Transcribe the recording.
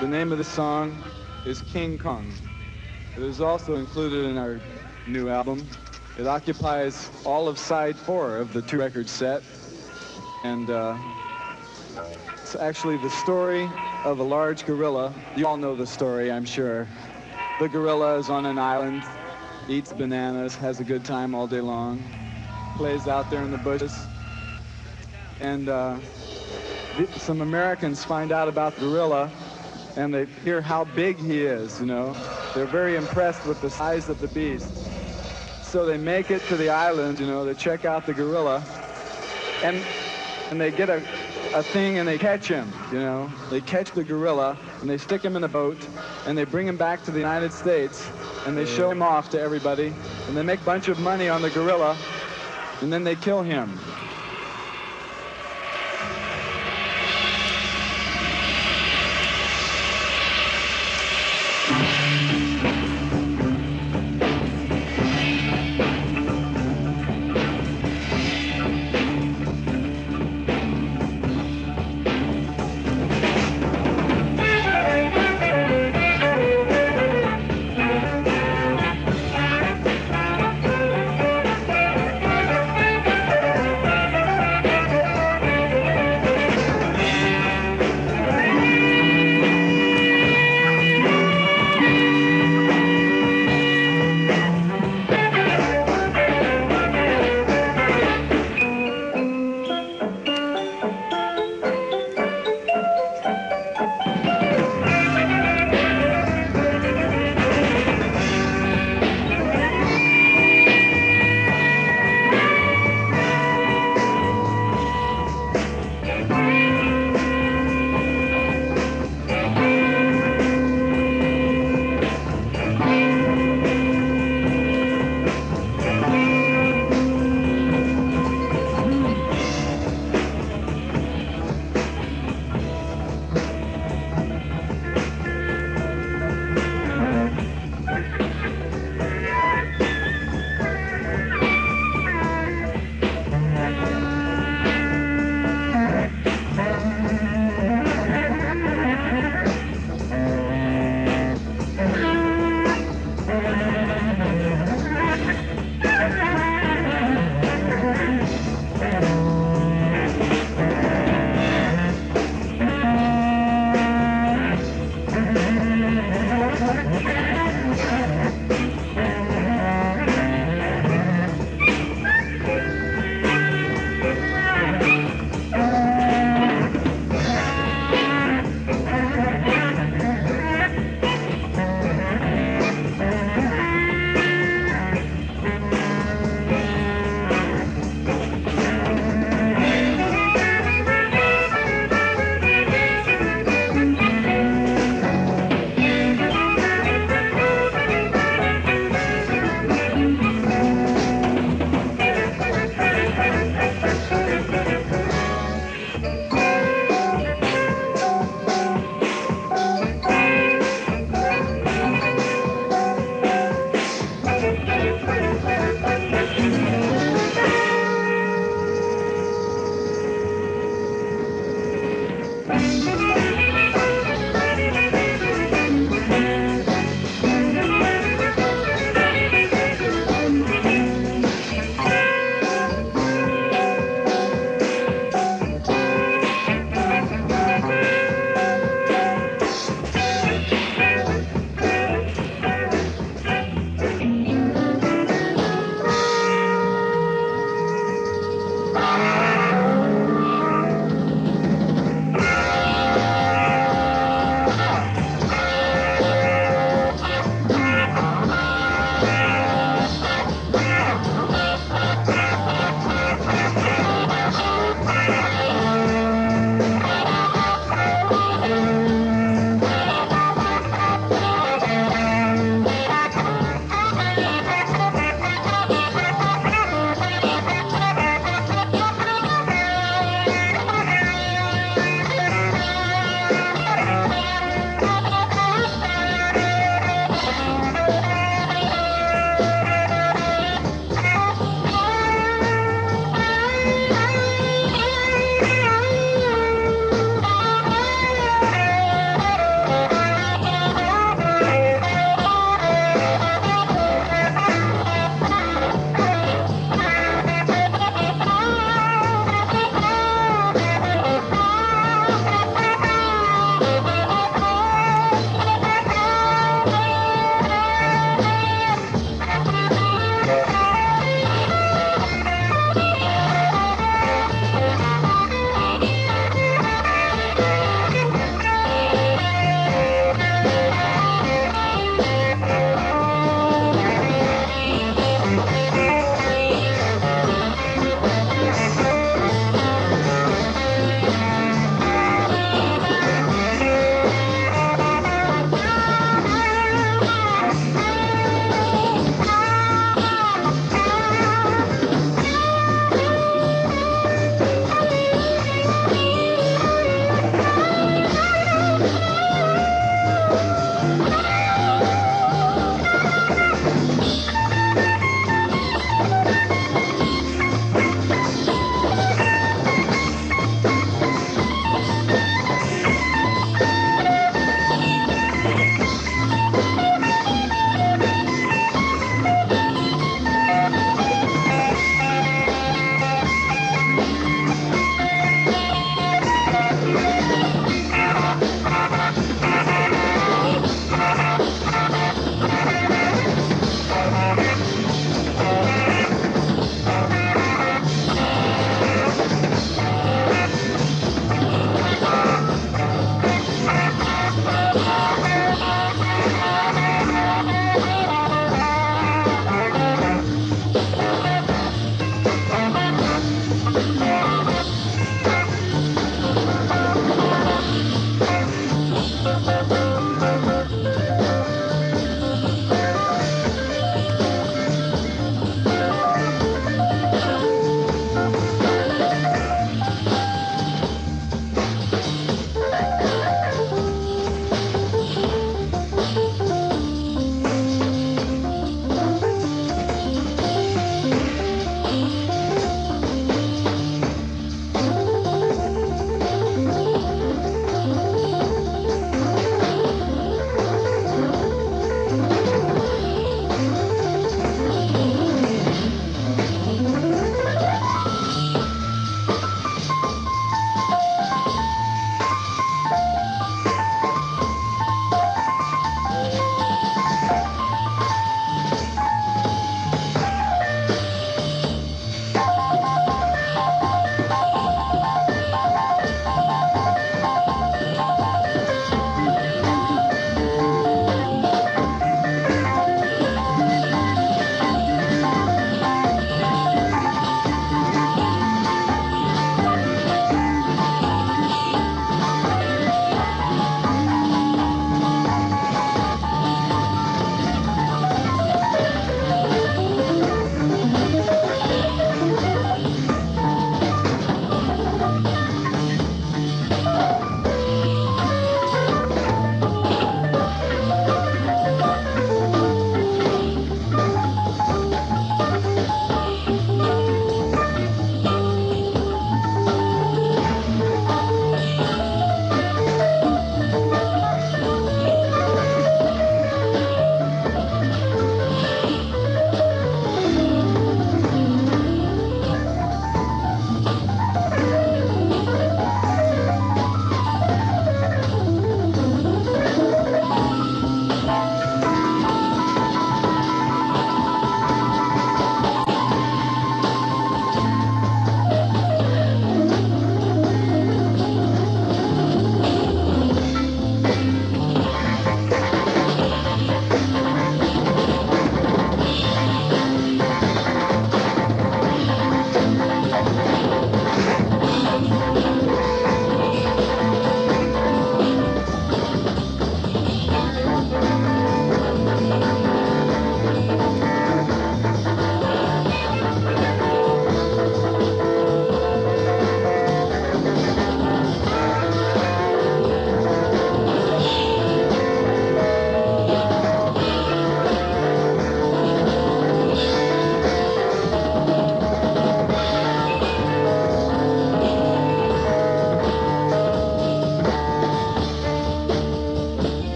The name of the song is King Kong. It is also included in our new album. It occupies all of side 4 of the 2-record set. And it's actually the story of a large gorilla. You all know the story, I'm sure. The gorilla is on an island, eats bananas, has a good time all day long, plays out there in the bushes. And some Americans find out about the gorilla, and they hear how big he is, you know. They're very impressed with the size of the beast. So they make it to the island, you know, they check out the gorilla, and they get a thing and they catch him, you know. They catch the gorilla, and they stick him in a boat, and they bring him back to the United States, and they show him off to everybody, and they make a bunch of money on the gorilla, and then they kill him.